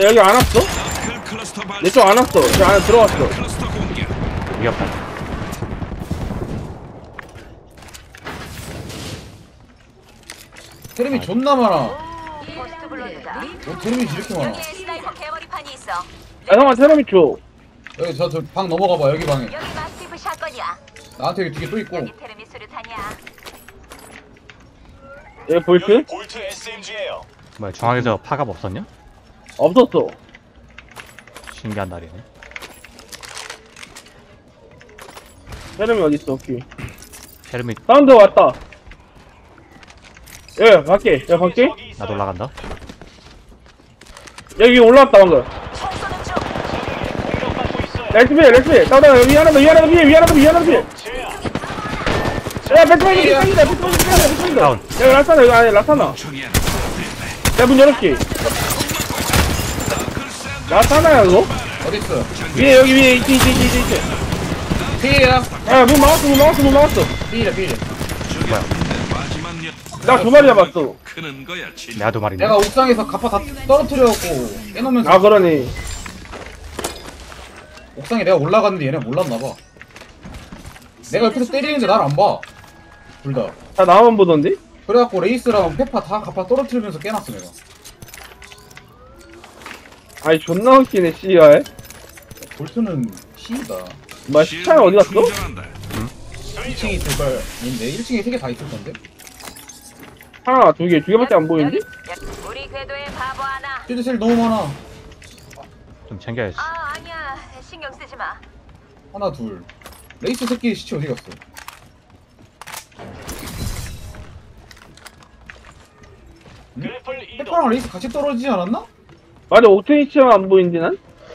여기 안 왔어? 내 쪽 안 왔어. 저 안에 들어왔어. 위협다. 테레미 존나 많아. 포스트 블러드다. 테레미 이렇게 많아. 여기에 스나이퍼 개머리판이 있어. 아, 형아, 테러미 줘. 여기 저 방 넘어가봐. 여기 방에. 여기 마스티프 샷건이야. 나한테 여기 뒤에 또 있고. 여기 테르미 수류탄이야. 여기 볼트? 볼트 SMG예요. 뭐야 중앙에서 파갑 없었냐? 없었어. 신기한 날이네. 테러미 어딨어, 오케이. 테르미 사운드 왔다. 예, 갈게. 야, 갈게. 나도 올라간다. 여기 올라왔다, 방금. 총 쏘는 중. 공격받고 있어요. 렛츠비. 따다, 위에 하나 더, 위에 하나 더, 위에 하나 더, 위에 하나 더. 제야. 야, 배트맨이 짱이다, 배트맨이 짱이다. 야, 라사나, 여기 안에 라사나. 야, 문 열었지? 라사나야, 그거? 어딨어? 위에, 여기 위에, 있지. 피해야. 야, 문 막았어. 피해야 피해. 나 두 마리 잡았어. 크는 거야, 진. 내가 두 마리네. 내가 옥상에서 갑파 다 떨어뜨려갖고 깨놓으면서 아, 그러니. 옥상에 내가 올라갔는데 얘네 몰랐나봐. 내가 옆에서 때리는데 날 안 봐. 둘 다. 다 나만 보던데? 그래갖고 레이스랑 페파 다 갑파 떨어뜨리면서 깨놨어 내가. 아니, 존나 웃기네, 씨발. 볼트는 C다. 뭐야, 시차는 어디 갔어? 2층에 있을 걸. 아닌데 1층에 3개 다 있을 건데. 하나, 두 개밖에 안 보이는데? 우리 궤도에 바보 하나. 쉴드셀 너무 많아. 좀 챙겨야지. 아, 아니야. 신경 쓰지 마. 하나 둘. 레이스 새끼 시체 어디 갔어? 그래플 이동. 페파랑 레이스 같이 떨어지지 않았나? 맞아, 옥테인 시차가 안 보이는데, 난?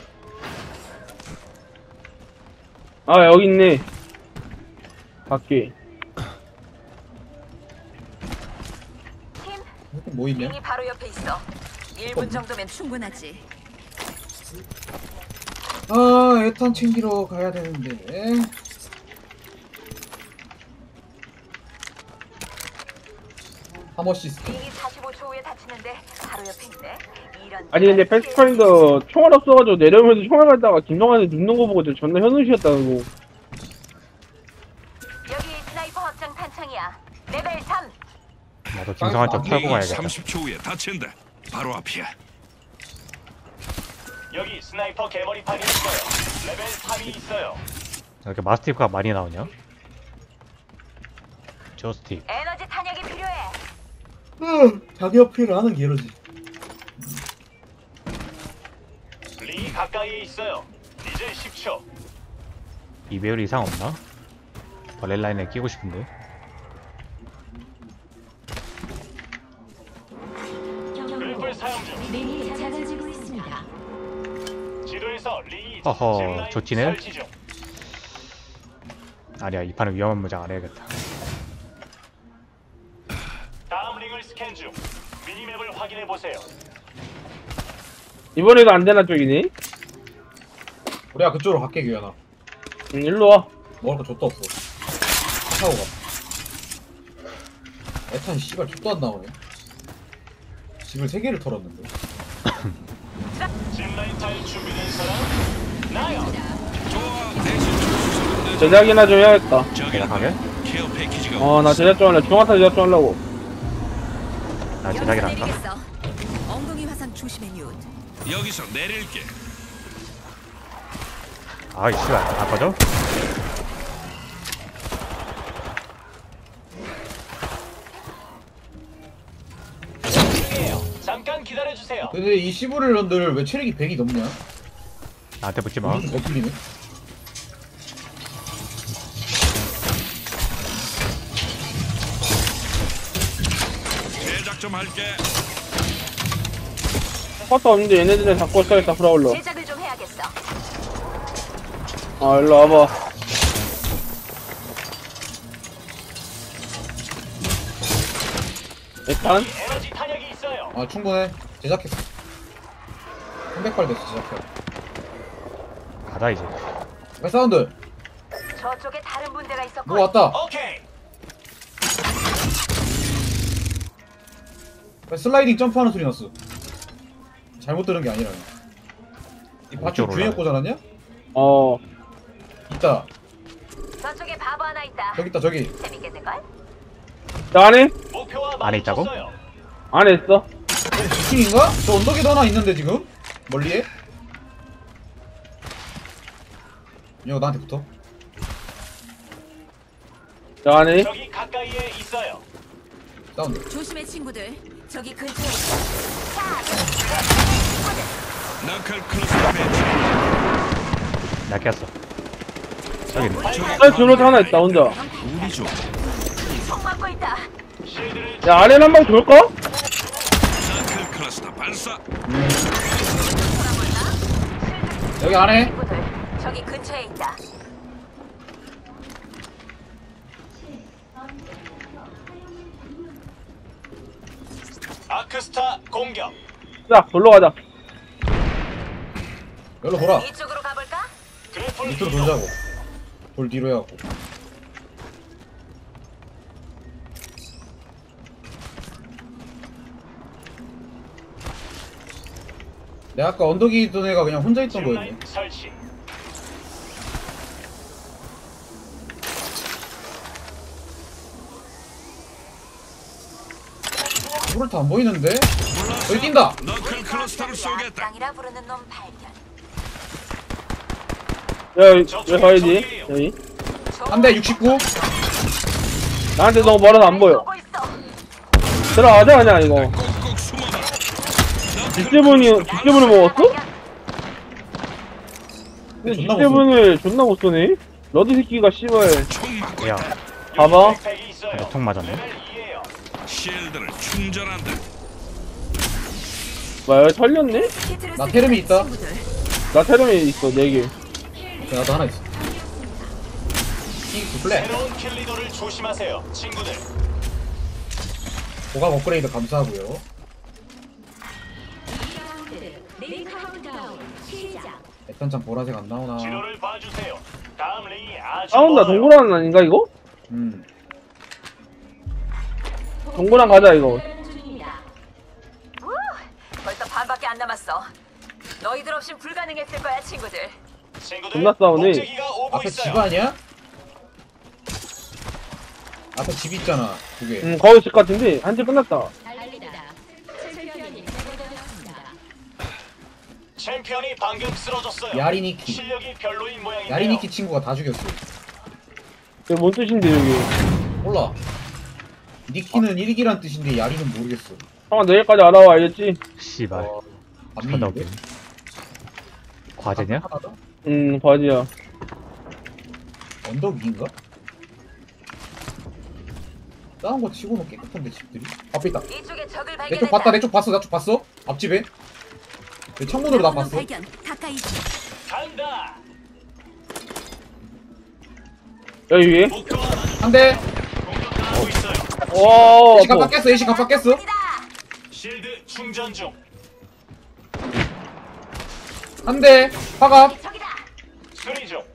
아, 여기 있네. 밖에. 팀, 뭐 있냐? 링이 바로 옆에 있어. 1분 정도면 충분하지. 아, 에탄 챙기러 가야 되는데. 하머 시스템. 링이 45초 후에 닫히는데 바로 옆에 있네. 이런. 아니, 근데 패스파인더 총알 없어가지고 내려오면서 총알 가다가 김동환이 눕는 거 보고 저 존나 현우시였다는 거. 여기 스나이퍼 확장 탄창이야. 레벨 3. 나도 김성환 좀 털고 가야겠다. 30초 후에 다친다. 바로 앞이야. 여기 스나이퍼 개머리판이 있어요. 레벨 3이 있어요. 이렇게 마스티프가 많이 나오냐? 저스틱. 에너지 탄약이 필요해. 자기 어필을 하는 게 이러지. 리 가까이에 있어요. 이제 10초. 2배율 이상 없나? 벌레 라인에 끼고 싶은데. 그래플 사용 중. 링이 작아지고 있습니다. 지도에서 리 허허, 짚라인 좋지네. 설치 중. 아니야, 이 판은 위험한 무장 안 해야겠다. 다음 링을 스캔 중. 미니맵을 확인해 보세요. 이번에도 안 되나 쪽이니? 우리가 그쪽으로 갈게 규현아. 일로 와. 먹을 거 족도 없어. 타고 가. 에탄 씨발 족도 안 나오네. 집을 3개를 털었는데. 짚라인 탈 준비된 사람? 나요. 제작이나 좀 해야겠다. 제작하게? 케어 패키지가 나 제작 좀 할래. 중화타 제작 좀 하려고. 나 제작이라 할까? 내리겠어. 엉덩이 화상 조심해, 뉴. 여기서 내릴게. 아이 씨발, 안 꺼져? 잠깐 기다려 주세요. 근데 이 시부를런들 왜 체력이 100이 넘냐? 나한테 붙지 마. 더 풀리네. 제작 좀 할게. 파트 없는데 얘네들은 잡고 써야겠다, 프라울러. 제작을 좀 해야겠어. 일로 와봐. 일단, 에너지 탄약이 있어요. 아 충분해. 제작했어. 300발 됐어 제작해. 가자 이제. 사운드. 저쪽에 다른 분대가 있었고. 뭐 왔다. 오케이. 슬라이딩 점프하는 소리 났어. 잘못 들은 게 아니라. 맞추 이쪽으로 주인에 올라가. 꽂아놨냐? 어. 있다. 저쪽에 바보 하나 있다. 저기 있다 저기. 재밌겠는걸? 저 안에? 목표와 안에 있다고? 마주쳤어요. 안에 있어. 지킹인가? 저 언덕에도 하나 있는데 지금? 멀리에? 이거 나한테 붙어. 저 안에. 적이 가까이에 있어요. 사운드. 조심해 친구들. 저기 근처에. 너클 클러스터 배치. 나 깼어. 저기 있네. 저 줄로 하나 있다 혼자. 우리 쪽. 총 맞고 있다. 실드를 야 아래 한 방 돌까? 너클 클러스터 발사. 여기 안에. 친구들. 저기 근처에 있다. 아크스타 공격. 자 돌로 가자. 여기로 돌아. 이쪽으로 가볼까? 그래플 밑으로 이동. 돌자고. 돌 뒤로 해갖고. 내가 아까 언덕이 있던 애가 그냥 혼자 있던 거였네. 짚라인 설치. 물을다 안 보이는데? 여기 뛴다! 너클 클러스터를 쏘겠다. 땅이라 부르는 놈 발견. 야, 왜 가야지? 여기. 한 대 69. 나한테 너무 멀어서 안 보여. 보고 있어. 들어가자, 그냥, 이거. 꼭꼭 숨어라. 뒷대문을 먹었어? 근데 존나 뒷대문을 존나 못 쏘네? 러드 새끼가 씨발. 총 맞고 야, 있다. 봐봐. 백팩이 있어요. 통 맞았네. 레벨 2예요. 실드를 충전한다. 뭐야, 털렸네? 나 테르미 있다. 나 테르미 있어, 4개. 나도 하나 있어. 킹 플랫. 새로운 킬리더를 조심하세요, 친구들. 고각 업그레이드 감사하고요. 링 카운트다운 시작. 애탄창 보라색 안 나오나. 진호를 봐주세요. 다음 링이 아주 싸운다, 멀어요. 동그란 아닌가, 이거? 음. 동그란 가자, 이거. 중입니다. 벌써 반밖에 안 남았어. 너희들 없인 불가능했을 거야, 친구들. 친구들, 존나 싸우네. 목재기가 오고 앞에 집 있어요. 아니야? 앞에 집 있잖아. 두 개. 거기 집 같은데? 한 집 끝났다. 달립니다. 챔피언이 제거되었습니다. 챔피언이 방금 쓰러졌어요. 야리니키. 실력이 별로인 모양인데요. 야리니키 친구가 다 죽였어. 이게 뭔 뜻인데, 여기. 몰라. 니키는 1기란 뜻인데 야리는 모르겠어. 형아, 내일까지 알아와, 알겠지? 씨발. 안 존나 믿는데? 웃기네. 과제냐? 하나다? 바지야. 언덕 위인가? 싸운 거 치고는 깨끗한데 집들이? 앞에 있다. 이쪽에 적을 내 발견했다. 쪽 봤다. 내 쪽 봤어. 나 쪽 봤어. 앞집에. 내 창문으로 나 봤어. 발견. 가까이. 간다. 여기 위에. 목표와 한 대. 공격당하고 있어요. 와, A시 깜빡 깼어. A시 깜빡 깼어. 실드 충전 중. 한 대. 화갑. 저기다. 수리 중.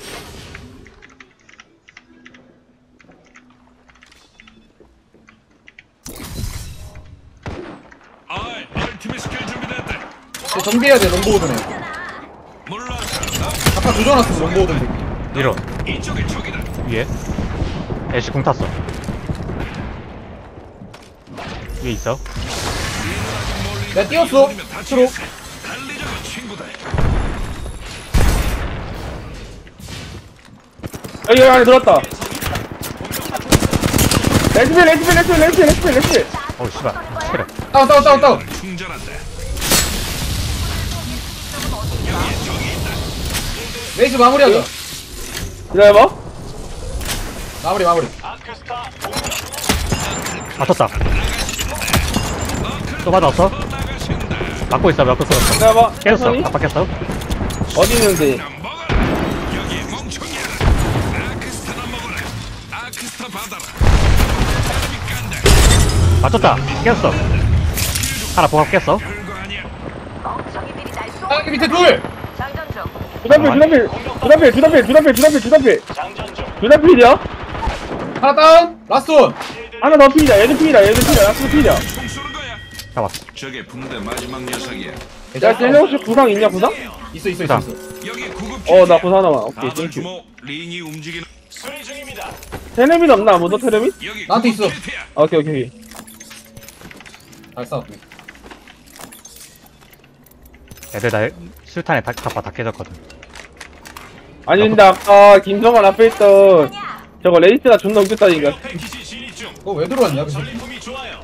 아이, 얼티밋 스킬 준비됐다. 쟤 정비해야 돼. 롱보우드네. 물러서. 아까 조져놨어. 롱보우드 새끼. 밀어. 이쪽에 적이다. 위에. 애쉬 궁 탔어. 위에 있어. 내가 뛰었어. 트로. 달리자고 친구들. 여기 안에 들었다. 레스필. 어우, 씨발. 체력. 다운. 충전한다. 레이스 마무리하자. 기다려봐. 마무리. 아크스타 공격. 맞췄다. 또 맞았어? 막고 있어. 기다려봐. 깼어. 천천히. 아빠 깼어. 어디 있는데? 여기 멍청이야. 아크스타나 먹어라. 아크스타 받아라. 맞췄다. 깼어. 하나 보합 깼어. 별거 아니야. 멍청이들이 날 쏘. 아, 밑에 둘. 장전 중. 주답필. 장전 중. 주답필이야? 하나 다운. 라스트 원. 실드 하나 더 필이야. 얘도 필이야. 라스트 필이야. 총 쏘는 거야. 잡았어. 저게 붕대 마지막 녀석이야. 야 쟤네 혹시 부상 있냐 부상? 있어 있어 자. 있어 있어. 여기 구급 나 부상 하나만. 오케이 다들 땡큐. 주목. 링이 움직이는. 수리 중입니다. 테레밋 없나 아무도 테레밋? 여기 나한테 구급 있어. 필드야. 오케이 오케이. 잘 싸웠고. 애들 다 술탄에 갑바 다 깨졌거든. 아니 근데 아까 김성환 앞에 있던 저거 레이스가 존나 웃겼다니까. 패키지 진입 중. 너 왜 들어왔냐 그 새끼. 전리품이 좋아요.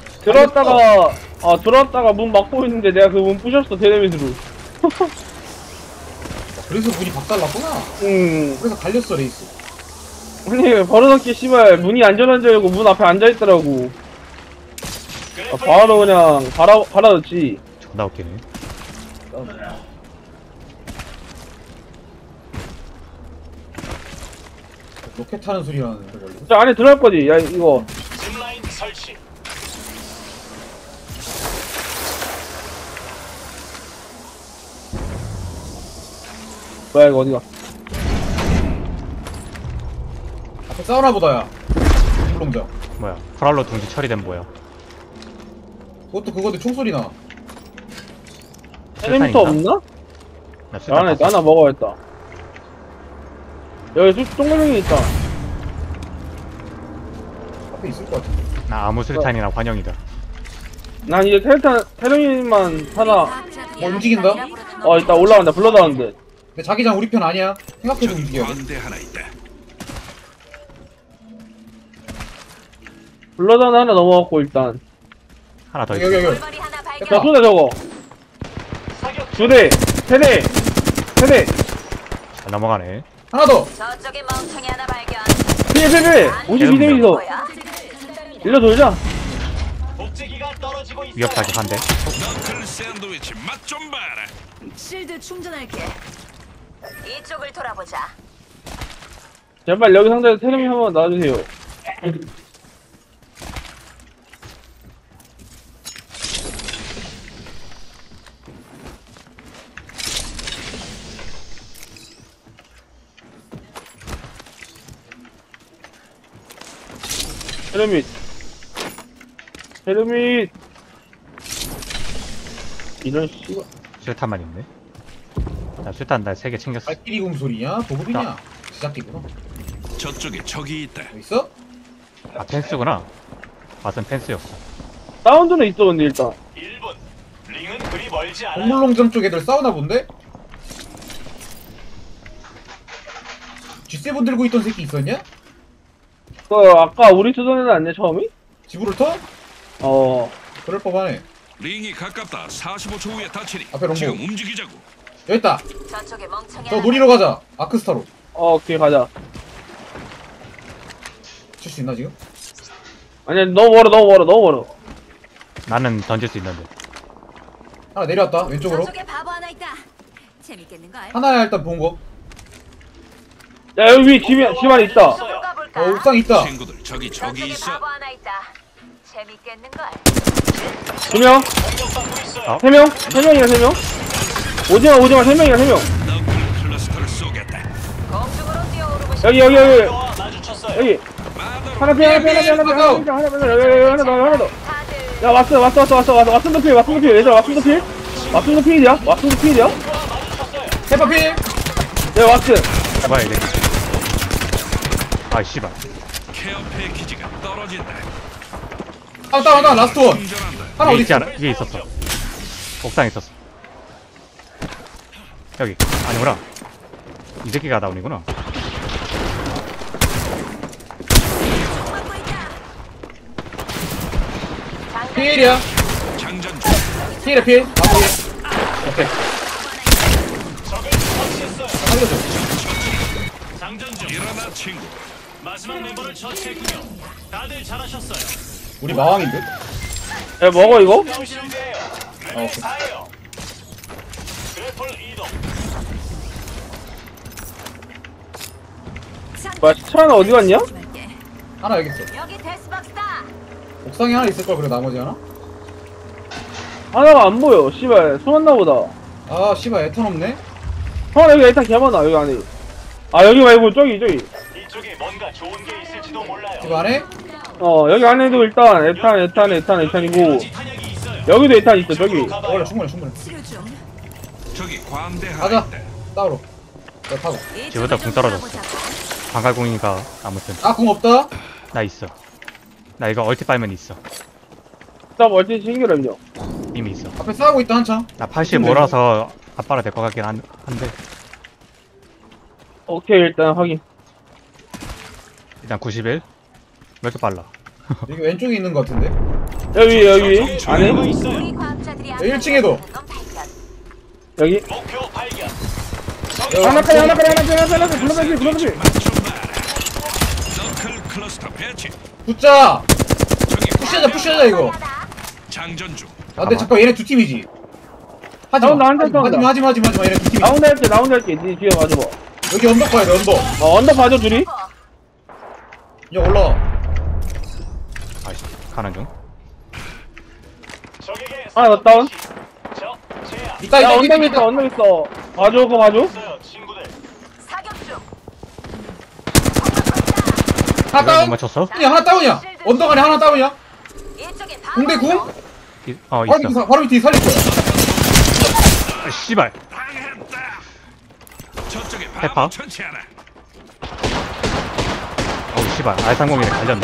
들어왔다가 문 막고 있는데 내가 그 문 부셨어 테레밋으로. 그래서 문이 박살났구나. 그래서 갈렸어 레이스. 아니 버릇없게 씨발 문이 안전한줄알고 문 앞에 앉아있더라고. 바로 그냥 갈아넣지. 존나 웃기네. 로켓 타는 소리 나는데 원래. 저 안에 들어갈 거지. 야 이거 짚라인 설치. 뭐야 이거 어디가? 앞에 싸우나 보다야. 물렁장. 뭐야? 프랄로 둥지 처리된 뭐야? 그것도 그거데 총소리 나. 테레밋 술탄 없나? 나 술탄 하나 봤어. 하나 먹어야겠다. 여기 똥글랭이 있다. 앞에 있을 것 같은데. 나 아무 술탄이나 환영이다. 난 이제 테레밋만 하나. 움직인다? 이따 올라간다. 불러다는데. 근데 자기장 우리 편 아니야. 생각해도 저기 움직여. 관대 하나 있다. 불러다는 하나 넘어갔고 일단. 하나 더 여기 있어. 여기. 골머리 하나 자 발견. 쏘네 저거. 사격 2대, 3대. 잘 넘어가네. 하나 더. 저쪽에 멍청이 하나 발견. 피해. 52대 있어. 뭐야? 일로 돌자. 복제기가 떨어지고 있어. 위협사기 한 대. 너클 샌드위치 맛 좀 봐라. 실드 충전할게. 이쪽을 돌아보자. 제발 여기 상자에 테레밋 한번 놔주세요. 테레밋 이런 씨발. 술탄만 있네. 나 술탄 나 3개 챙겼어. 발키리 kum소리냐? 보급이냐? 제작기구나. 저쪽에 적이 있다. 뭐 있어? 아 펜스구나. 맛은 펜스였어. 사운드는 있어 근데 일단. 1분. 링은 그리 멀지 않아. 동물농장 쪽 애들 싸우나 본데? G7 들고 있던 새끼 있었냐? 아까 우리 쓰던 애는 아니야 처음이? 지브를 터? 그럴 법하네. 링이 가깝다. 45초 후에 다치니 앞에 롱보. 지금 움직이자고. 여기 있다. 저쪽에 멍청이 저 하나. 노리러 가자. 아크스타로. 오케이 가자. 칠 수 있나 지금? 아니야 너무 멀어. 나는 던질 수 있는데. 하나 내려왔다. 왼쪽으로. 저쪽에 바보 하나 있다. 재밌겠는 걸. 하나야 일단 본 거. 야 여기 위 집 안에 있다. 이쪽으로 가볼까? 옥상 있다. 친구들 저기 저쪽에 있어. 바보 하나 있다. 재밌겠는 걸. 2명, 공격받고 있어요. 3명, 3명이야 3명. 오지마 3명이야 3명. 너클 클러스터를 쏘겠다. 공중으로 뛰어오르고 싶어. 여기 와, 마주쳤어요. 여기. 네, 하나 더. 다들 야 왓슨 더 필. 얘들아 왓슨 더 필이야? 페퍼필. 야 왓슨. 뭐야 이게. 아 씨발. 케어 패키지가 떨어진다. 다운 라스트 원. 충전한다. 하나 어디 있어? 위에 있었어. 옥상에 있었어. 여기. 아니구나. 이 새끼가 다운이구나. 막고 있다. 필이야. 장전 중. 필이야 필. 마무리. 오케이. 적을 처치했어요. 살려줘. 장전 중. 일어나 친구. 마지막 멤버를 처치했군요. 다들 잘하셨어요. 우리 마왕인데? 야 먹어 이거? 실드예요. 오케이. 맵이 다예요. 그래플 이동. 뭐야 차는 어디 갔냐? 하나 여기 있어. 여기 데스박스다. 옥상에 하나 있을 걸 그래 나머지 하나? 하나가 안 보여. 씨발 숨었나 보다. 아 씨발 에탄 없네. 여기 일단 개많아 여기 안에. 아 여기 말고 저기. 이쪽에 뭔가 좋은 게 있을지도 몰라요. 집 안에? 여기 안에도 일단 에탄이고 에너지 탄약이 있어요. 여기도 일단 있어 저기. 원래 충분해. 저기 광대하 가자. 있다. 따로. 내가 타고. 지금부터 궁 떨어졌어. 방갈궁이가 아무튼 아, 궁 없다? 나 있어. 나 이거 얼티 빨면 있어. 나 멀티 신기람요. 이미 있어. 앞에 싸우고 있다, 한창. 나 85라서 아빠라 될 것 같긴 한데 오케이 일단 확인. 일단 91. 왜 이렇게 빨라? 여기 왼쪽에 있는 것 같은데? 여기 안에 있어요. 우리 과학자들이 1층에도. 여기 목표 발견. 하나까지 불러가지. 너클 클러스터 배치. 붙자! 저기 푸시하자, 이거. 장전 중. 아, 근데 잠깐 얘네 두 팀이지. 하지마. 나온다, 한대 하지마. 얘네 두 팀이지. 나 혼자 할게. 니 뒤에 봐줘봐. 여기 언덕 봐야 돼, 언덕. 언더 봐줘 둘이. 야, 올라와. 아이씨 가는 중. 적에게 나 다운. 적 제압. 이따, 야 이따, 언더 있어. 봐줘 그거 봐줘. 있어요, 친구들. 사격 중. 하나 못 다운? 맞췄어? 아니야, 하나 다운이야. 언덕 안에 하나 다운이야. 이쪽에 공대 궁? 있어. 바로 밑에 살릴 거야. 아, 씨발. 당했다. 저쪽에 해파? 바보 천치하나. 어우 씨발. R30이네 갈렸네.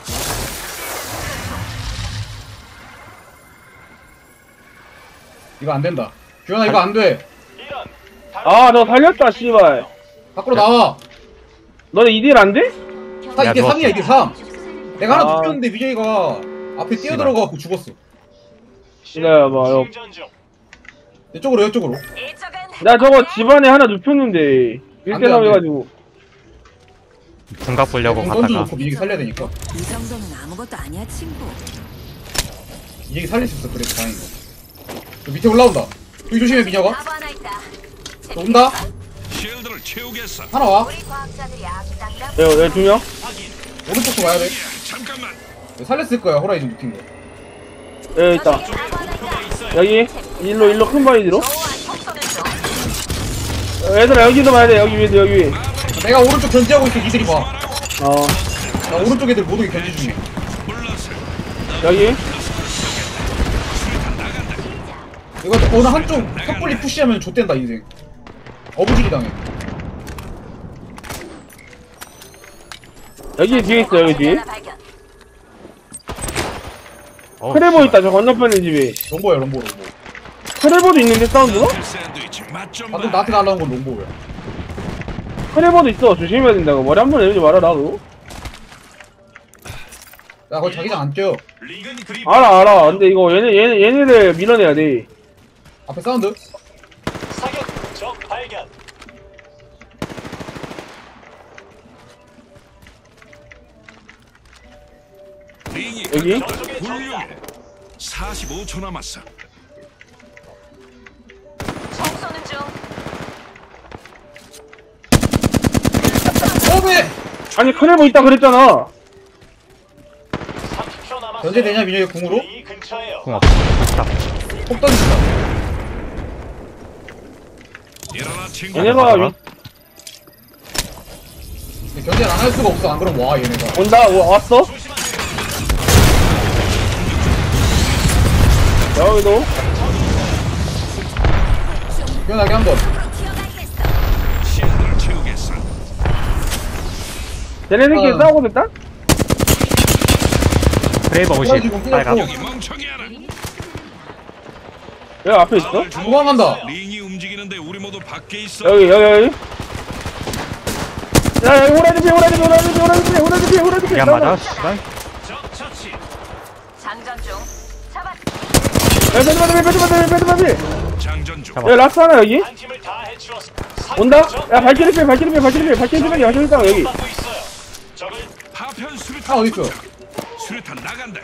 이거 안 된다. 규현아, 이거 안 돼. 이런. 너 살렸다 씨발. 밖으로 나와. 너네 2딜 안 돼? 이게 누웠어. 3이야, 이게 3. 내가 하나 아. 눕혔는데 민영이가 앞에 뛰어들어가고 죽었어. 기다려봐. 충전 중. 이쪽으로. 이쪽은 나 저거 집안에 하나 눕혔는데 안 돼, 1대3 안 돼. 해가지고. 궁각 보려고 공 갔다가 던져놓고 민영이 살려야 되니까. 이 정도는 아무것도 아니야 친구. 민영이 살릴 수 있어. 그래서 다행인 거. 저 밑에 올라온다. 여기 조심해, 민혁아. 바보 하나 있다. 저 온다. 쉴드를 채우겠어. 하나 와. 우리 과학자들이 아주 짱이라. 여기 2명? 오른쪽도 와야 돼. 야, 잠깐만. 살렸을 거야, 호라이즌 눕힌 거. 여기 있다. 저쪽에 바보 하나 있다. 여기 일로 큰 바위로. 좋아, 청소는 좀. 얘들아 여기도 봐야 돼. 여기 위에. 내가 오른쪽 견제하고 있어, 이들이 봐. 어 나 오른쪽 애들 모두 견제 중이야. 물러서. 여기. 이거 어느 한쪽 턱걸리 푸시하면 좆된다, 인생. 어부지기 당해. 여기 뒤에 있어 여기 뒤에. 하나 발견. 어우, 크레보 씨발. 있다 저 건너편에 집에. 롱보야, 롱보. 크레보도 있는데 사운드가? 샌드위치 맛좀 방금 봐. 나한테 날라온 건 롱보야. 크레보도 있어. 조심해야 된다고. 머리 한 번 내리지 말아라 그거. 야, 거기 자기장 안 뛰어. 리근 그립. 알아. 근데 이거 얘네들 밀어내야 돼. 앞에 사운드. 사격. 적 발견. 링이 여기? 가깝다. 훌륭해. 45초 남았어. 청소는 중. 어메! 아니 크레보 있다 그랬잖아. 30초 남았어요. 견제 되냐, 민혁이 궁으로? 이 근처에요. 궁 없어. 좋다. 폭 던진다. 일어나 친구. 얘네가 봐봐. 견제 안 할 수가 없어. 안 그럼 와, 얘네가. 온다. 왔어? 여기도. 편하게 한 번. 쉴드를 채우겠어. 쟤네들끼리 싸우고 있다? 브레이버 50. 그래가지고 빨강. 그냥 여기 멍청이 하나. 여기 앞에 있어? 도망간다. 링이 움직이는데 우리 모두 밖에 있어. 여기. 야, 여기 호라이드 피. 이게 안 맞아? 씨발. 적 처치. 장전 중. 잡았. 배드마드. 장전 중. 잡아. 여기 라스 하나 여기? 한 팀을 다 해치웠어. 온다? 야, 발키리 필. 발키리 땅 여기. 받고 있어요. 적을 파편 하나 수류탄. 어딨어? 수류탄 나간다.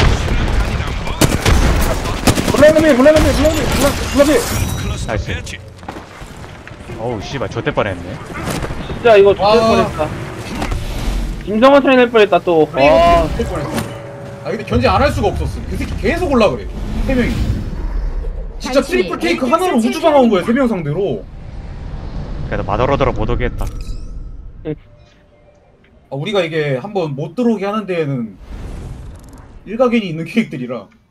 수류탄이랑 먹어라. 블라드. 클러스터 나이스. 배치. 어우 씨발 좆될 뻔했네. 진짜 이거 죽을 와. 뻔했다. 김성원 차이 낼 뻔했다 또. 와. 될 뻔했어. 아, 근데 견제 안 할 수가 없었어. 그 새끼 계속 올라 그래. 3명이. 진짜 트리플 테이크 하나로 우주방 온 거야, 3명 상대로. 그래도 마더러더러 못 오겠다. 우리가 이게 한번 못 들어오게 하는 데에는 일가견이 있는 캐릭들이라